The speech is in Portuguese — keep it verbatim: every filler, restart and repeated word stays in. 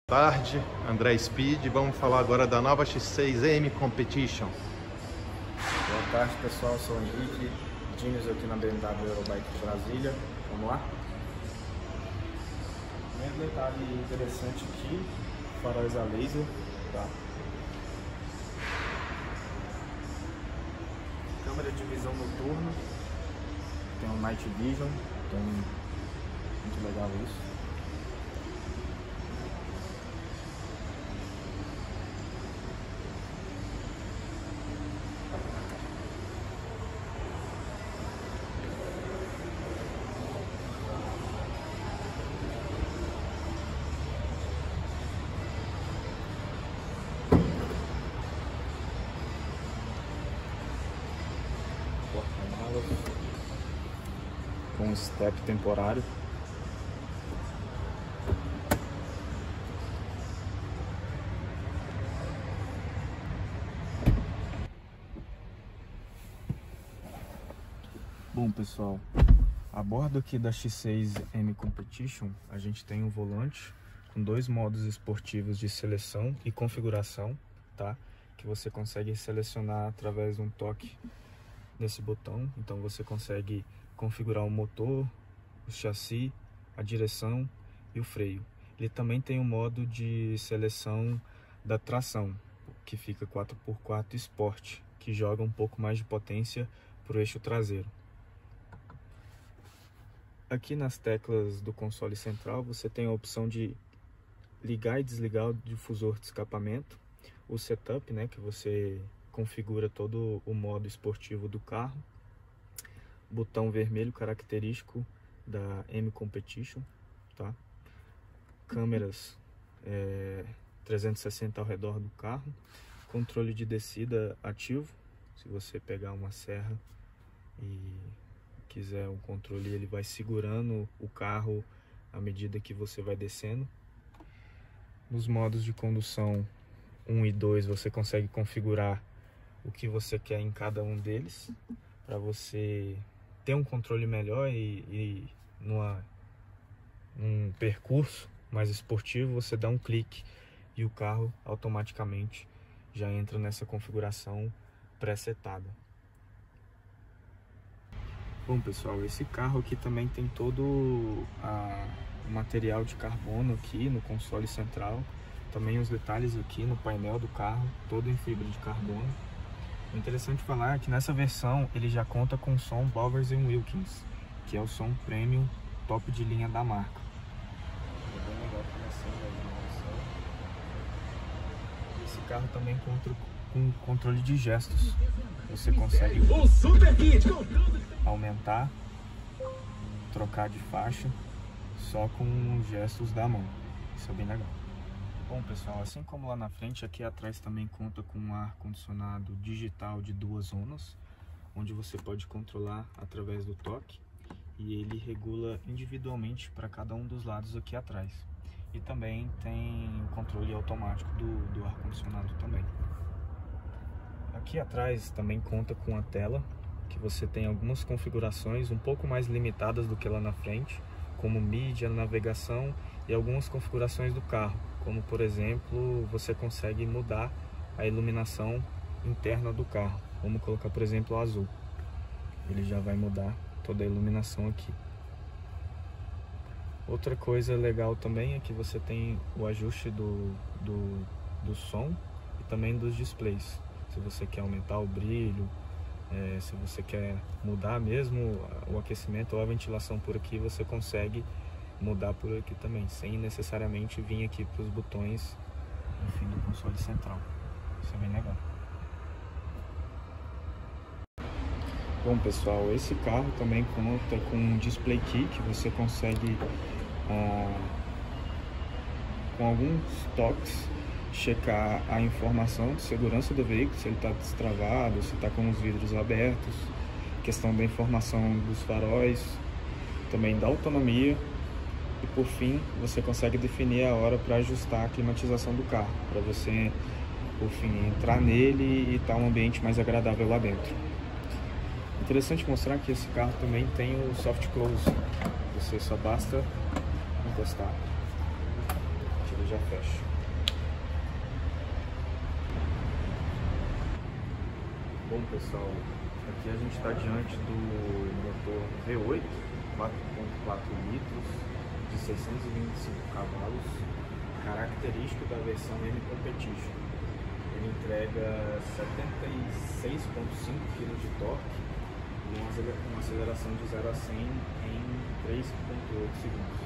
Boa tarde, André Speed. Vamos falar agora da nova X seis M Competition. Boa tarde, pessoal. Sou o Henrique Diniz aqui na B M W Eurobike de Brasília. Vamos lá? Primeiro detalhe interessante aqui, faróis a laser, tá? Câmera de visão noturna, tem um Night Vision, então muito legal isso. Com step temporário. Bom, pessoal, a bordo aqui da X seis M Competition a gente tem um volante com dois modos esportivos de seleção e configuração, tá? Que você consegue selecionar através de um toque nesse botão. Então você consegue configurar o motor, o chassi, a direção e o freio. Ele também tem um modo de seleção da tração, que fica quatro por quatro Sport, que joga um pouco mais de potência para o eixo traseiro. Aqui nas teclas do console central você tem a opção de ligar e desligar o difusor de escapamento, o setup, né, que você configura todo o modo esportivo do carro, botão vermelho característico da M Competition, tá? Câmeras é, trezentos e sessenta ao redor do carro, controle de descida ativo, se você pegar uma serra e quiser um controle, ele vai segurando o carro à medida que você vai descendo. Nos modos de condução um e dois você consegue configurar o que você quer em cada um deles, para você ter um controle melhor e, e numa, num percurso mais esportivo você dá um clique e o carro automaticamente já entra nessa configuração pré-setada. Bom, pessoal, esse carro aqui também tem todo a, o material de carbono aqui no console central, também os detalhes aqui no painel do carro, todo em fibra de carbono. O interessante falar é que nessa versão ele já conta com o som Bowers and Wilkins, que é o som premium top de linha da marca. É bem legal a esse carro também conta com controle de gestos. Você consegue aumentar, trocar de faixa só com gestos da mão. Isso é bem legal. Bom, pessoal, assim como lá na frente, aqui atrás também conta com um ar-condicionado digital de duas zonas, onde você pode controlar através do toque e ele regula individualmente para cada um dos lados aqui atrás. E também tem o controle automático do, do ar-condicionado também. Aqui atrás também conta com a tela, que você tem algumas configurações um pouco mais limitadas do que lá na frente, como mídia, navegação e algumas configurações do carro, como por exemplo, você consegue mudar a iluminação interna do carro. Vamos colocar, por exemplo, o azul. Ele já vai mudar toda a iluminação aqui. Outra coisa legal também é que você tem o ajuste do, do, do som e também dos displays. Se você quer aumentar o brilho, é, se você quer mudar mesmo o aquecimento ou a ventilação por aqui, você consegue mudar por aqui também, sem necessariamente vir aqui para os botões no fim do console central. Isso é bem legal. Bom, pessoal, esse carro também conta com um display key que você consegue ah, com alguns toques checar a informação de segurança do veículo, se ele está destravado, se está com os vidros abertos, questão da informação dos faróis, também da autonomia. E por fim, você consegue definir a hora para ajustar a climatização do carro, para você, por fim, entrar nele e estar um ambiente mais agradável lá dentro. Interessante mostrar que esse carro também tem o soft close, você só basta encostar. ele já fecha. Bom pessoal, aqui a gente está diante do motor V oito quatro ponto quatro litros de seiscentos e vinte e cinco cavalos, característico da versão M Competition. Ele entrega setenta e seis vírgula cinco quilos de torque e uma aceleração de zero a cem em três vírgula oito segundos.